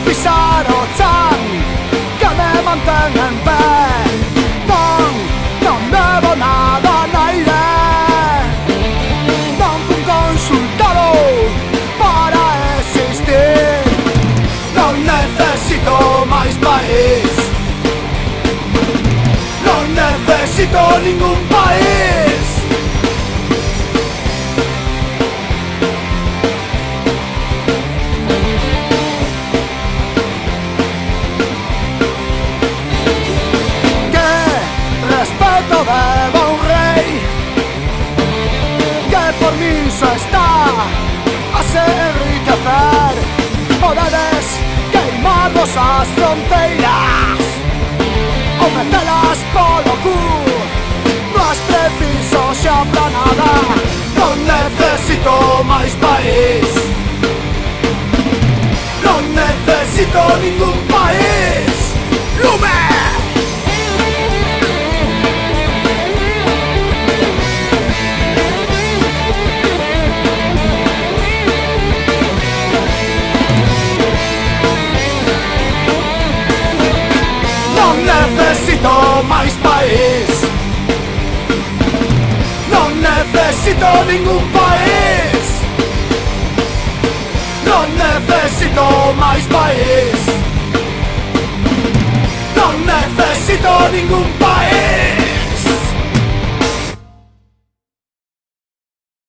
pisar o chan que me mantenga en pé. Non debo nada a naide, non fun consultado para existir. Non necesito máis país, non necesito ningún país. Debo un rey que por mí só está a se enriquecer. Podedes queimarnos as fronteiras ou metelas polo cu. Non es preciso xa pra nada, non necesito máis país, non necesito ningún país. ¡Lume! Necesito máis país, non necesito ningún país, non necesito máis país, non necesito ningún país.